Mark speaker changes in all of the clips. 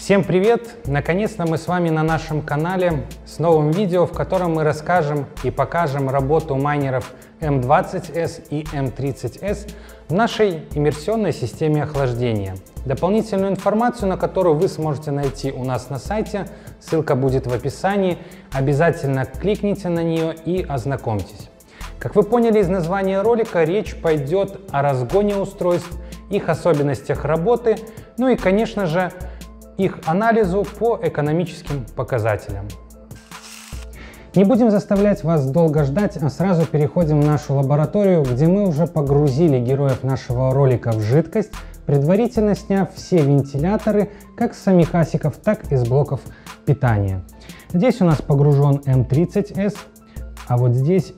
Speaker 1: Всем привет! Наконец-то мы с вами на нашем канале с новым видео, в котором мы расскажем и покажем работу майнеров M20S и M30S в нашей иммерсионной системе охлаждения. Дополнительную информацию, на которую вы сможете найти у нас на сайте, ссылка будет в описании. Обязательно кликните на нее и ознакомьтесь. Как вы поняли из названия ролика, речь пойдет о разгоне устройств, их особенностях работы, ну и, конечно же, их анализу по экономическим показателям. Не будем заставлять вас долго ждать, а сразу переходим в нашу лабораторию, где мы уже погрузили героев нашего ролика в жидкость, предварительно сняв все вентиляторы как с самих асиков, так и с блоков питания. Здесь у нас погружен M30S, а вот здесь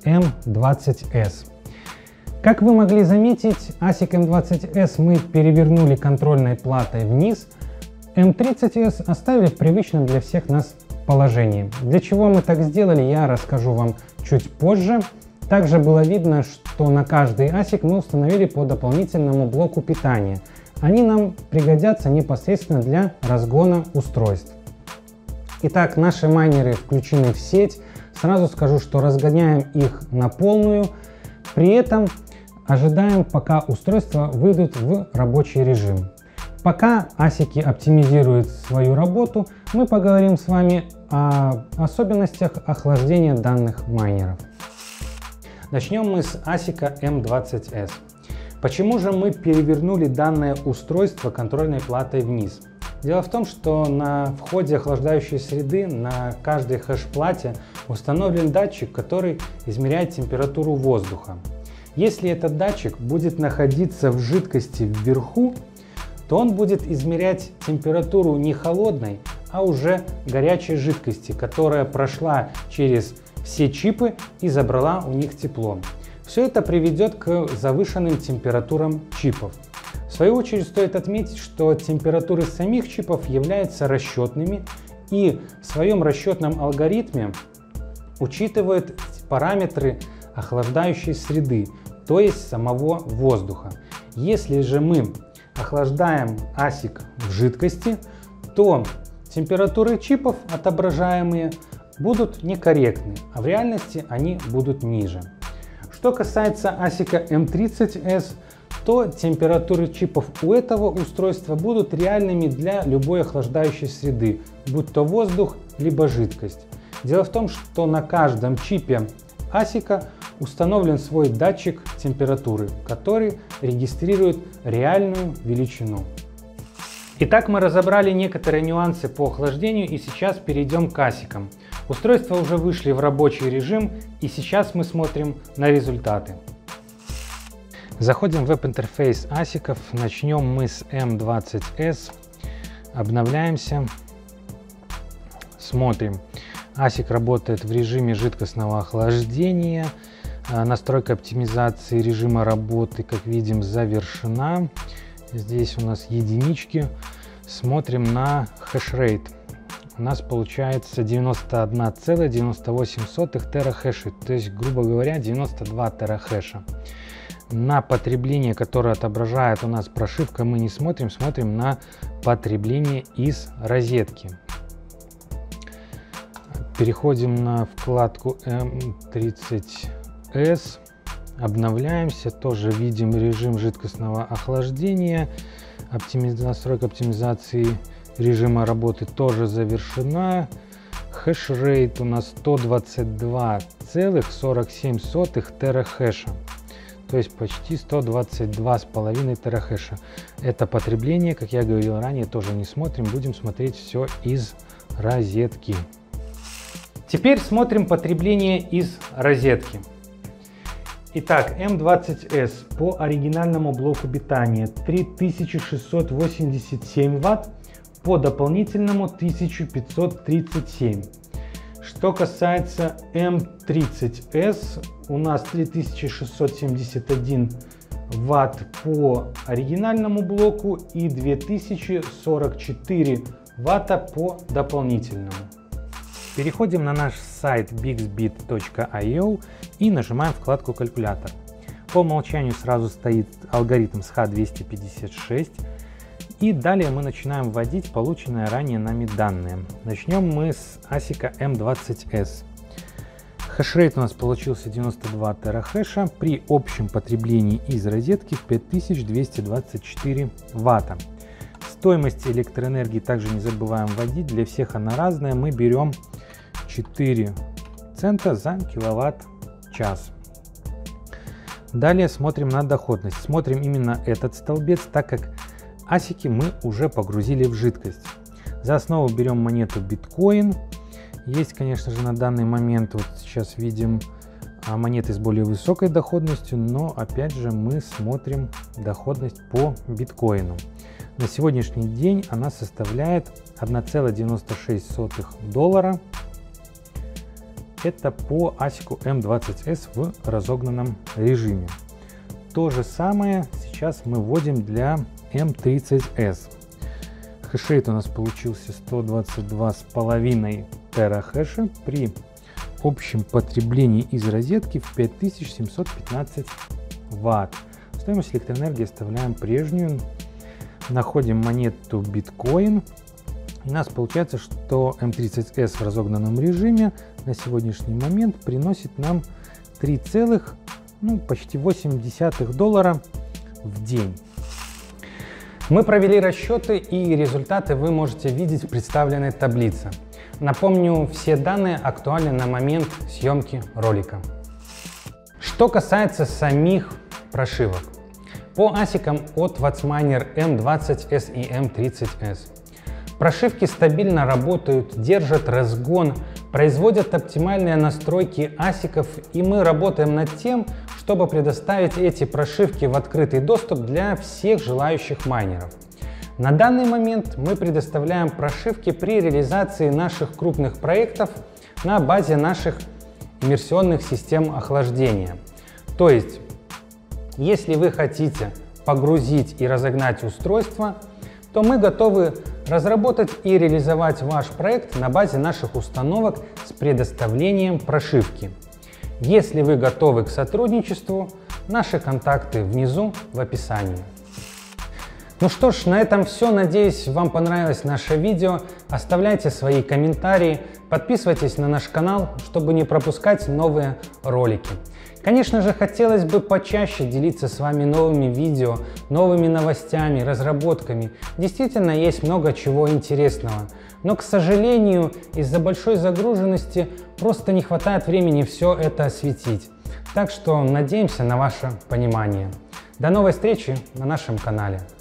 Speaker 1: M20S. Как вы могли заметить, асик M20S мы перевернули контрольной платой вниз, M30S оставили в привычном для всех нас положении. Для чего мы так сделали, я расскажу вам чуть позже. Также было видно, что на каждый асик мы установили по дополнительному блоку питания. Они нам пригодятся непосредственно для разгона устройств. Итак, наши майнеры включены в сеть. Сразу скажу, что разгоняем их на полную. При этом ожидаем, пока устройства выйдут в рабочий режим. Пока асики оптимизируют свою работу, мы поговорим с вами о особенностях охлаждения данных майнеров. Начнем мы с асика M20S. Почему же мы перевернули данное устройство контрольной платой вниз? Дело в том, что на входе охлаждающей среды на каждой хэш-плате установлен датчик, который измеряет температуру воздуха. Если этот датчик будет находиться в жидкости вверху, то он будет измерять температуру не холодной, а уже горячей жидкости, которая прошла через все чипы и забрала у них тепло. Все это приведет к завышенным температурам чипов. В свою очередь стоит отметить, что температуры самих чипов являются расчетными и в своем расчетном алгоритме учитывают параметры охлаждающей среды, то есть самого воздуха. Если же мы охлаждаем асик в жидкости, то температуры чипов, отображаемые, будут некорректны, а в реальности они будут ниже. Что касается асика M30S, то температуры чипов у этого устройства будут реальными для любой охлаждающей среды, будь то воздух либо жидкость. Дело в том, что на каждом чипе асика установлен свой датчик температуры, который регистрирует реальную величину. Итак, мы разобрали некоторые нюансы по охлаждению и сейчас перейдем к асикам. Устройства уже вышли в рабочий режим и сейчас мы смотрим на результаты. Заходим в веб-интерфейс асиков, начнем мы с M20S, обновляемся, смотрим. Асик работает в режиме жидкостного охлаждения. Настройка оптимизации режима работы, как видим, завершена. Здесь у нас единички. Смотрим на хэшрейт. У нас получается 91,98 терахэша, то есть, грубо говоря, 92 терахэша. На потребление, которое отображает у нас прошивка, мы не смотрим, смотрим на потребление из розетки. Переходим на вкладку M30S, обновляемся, тоже видим режим жидкостного охлаждения, настройка оптимизации режима работы тоже завершена, хэшрейт у нас 122,47 терахэша, то есть почти 122,5 терахэша. Это потребление, как я говорил ранее, тоже не смотрим, будем смотреть все из розетки. Теперь смотрим потребление из розетки. Итак, M20S по оригинальному блоку питания 3687 Вт, по дополнительному 1537. Что касается M30S, у нас 3671 Вт по оригинальному блоку и 2044 Вт по дополнительному. Переходим на наш сайт bixbit.io и нажимаем вкладку «Калькулятор». По умолчанию сразу стоит алгоритм SH256. И далее мы начинаем вводить полученные ранее нами данные. Начнем мы с ASIC M20S. Хешрейт у нас получился 92 терахэша при общем потреблении из розетки в 5224 ватта. Стоимость электроэнергии также не забываем вводить, для всех она разная. Мы берем 4 цента за киловатт-час. Далее смотрим на доходность. Смотрим именно этот столбец, так как ASIC мы уже погрузили в жидкость. За основу берем монету биткоин. Есть, конечно же, на данный момент, вот сейчас видим монеты с более высокой доходностью, но опять же мы смотрим доходность по биткоину. На сегодняшний день она составляет 1,96 доллара. Это по ASIC M20S в разогнанном режиме. То же самое сейчас мы вводим для M30S. Хешрейт у нас получился 122,5 терахэша при общем потреблении из розетки в 5715 ватт. Стоимость электроэнергии оставляем прежнюю. Находим монету биткоин. У нас получается, что M30S в разогнанном режиме на сегодняшний момент приносит нам 3,8 доллара в день. Мы провели расчеты, и результаты вы можете видеть в представленной таблице. Напомню, все данные актуальны на момент съемки ролика. Что касается самих прошивок. По ASIC от Whatsminer M20S и M30S. Прошивки стабильно работают, держат разгон, производят оптимальные настройки ASIC, и мы работаем над тем, чтобы предоставить эти прошивки в открытый доступ для всех желающих майнеров. На данный момент мы предоставляем прошивки при реализации наших крупных проектов на базе наших иммерсионных систем охлаждения. То есть, если вы хотите погрузить и разогнать устройство, то мы готовы разработать и реализовать ваш проект на базе наших установок с предоставлением прошивки. Если вы готовы к сотрудничеству, наши контакты внизу в описании. Ну что ж, на этом все. Надеюсь, вам понравилось наше видео. Оставляйте свои комментарии, подписывайтесь на наш канал, чтобы не пропускать новые ролики. Конечно же, хотелось бы почаще делиться с вами новыми видео, новыми новостями, разработками. Действительно, есть много чего интересного. Но, к сожалению, из-за большой загруженности просто не хватает времени все это осветить. Так что надеемся на ваше понимание. До новой встречи на нашем канале.